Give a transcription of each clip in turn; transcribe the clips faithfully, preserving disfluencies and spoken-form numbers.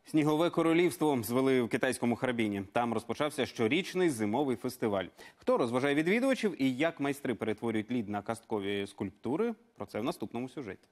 Снігове королівство звели в китайському Харбіні. Там розпочався щорічний зимовий фестиваль. Хто розважає відвідувачів і як майстри перетворюють лід на казкові скульптури – про це в наступному сюжеті.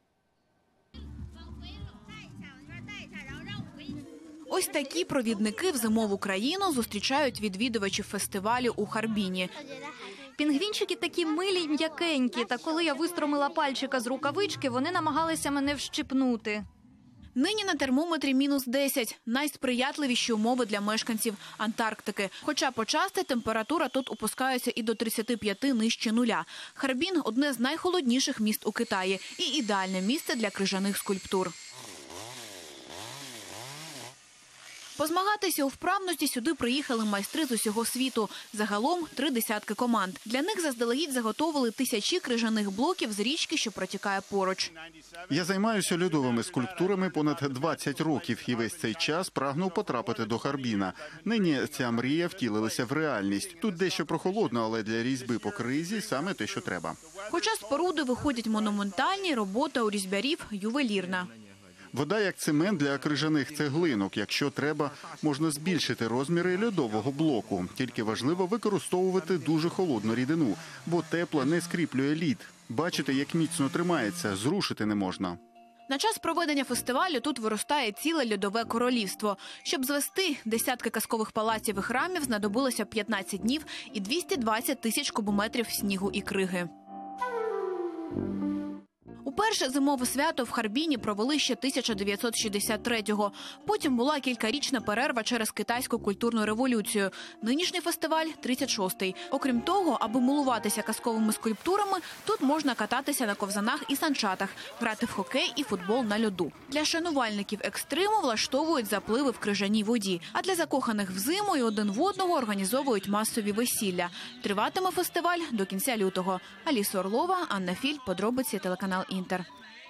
Ось такі провідники в зимову країну зустрічають відвідувачів фестивалю у Харбіні. Пінгвінчики такі милі й м'якенькі, та коли я вистромила пальчика з рукавички, вони намагалися мене вщипнути. Нині на термометрі мінус десять – найсприятливіші умови для мешканців Антарктики. Хоча почасти температура тут опускається і до тридцяти п'яти нижче нуля. Харбін – одне з найхолодніших міст у Китаї і ідеальне місце для крижаних скульптур. Позмагатися у вправності сюди приїхали майстри з усього світу. Загалом три десятки команд. Для них заздалегідь заготовили тисячі крижаних блоків з річки, що протікає поруч. Я займаюся льодовими скульптурами понад двадцять років і весь цей час прагнув потрапити до Харбіна. Нині ця мрія втілилася в реальність. Тут дещо прохолодно, але для різьби по кризі саме те, що треба. Хоча споруди виходять монументальні, робота у різьбярів ювелірна. Вода як цемент для крижаних цеглинок. Якщо треба, можна збільшити розміри льодового блоку. Тільки важливо використовувати дуже холодну рідину, бо тепла не скріплює лід. Бачите, як міцно тримається, зрушити не можна. На час проведення фестивалю тут виростає ціле льодове королівство. Щоб звести десятки казкових палаців і храмів, знадобилося п'ятнадцять днів і двісті двадцять тисяч кубометрів снігу і криги. Уперше зимове свято в Харбіні провели ще тисяча дев'ятсот шістдесят третього. Потім була кількарічна перерва через китайську культурну революцію. Нинішній фестиваль – тридцять шостий. Окрім того, аби милуватися казковими скульптурами, тут можна кататися на ковзанах і санчатах, грати в хокей і футбол на льоду. Для шанувальників екстриму влаштовують запливи в крижаній воді, а для закоханих в зиму і один в одного організовують масові весілля. Триватиме фестиваль до кінця лютого. Аліса Орлова, Анна Філь, подробиці, телеканал Інтер.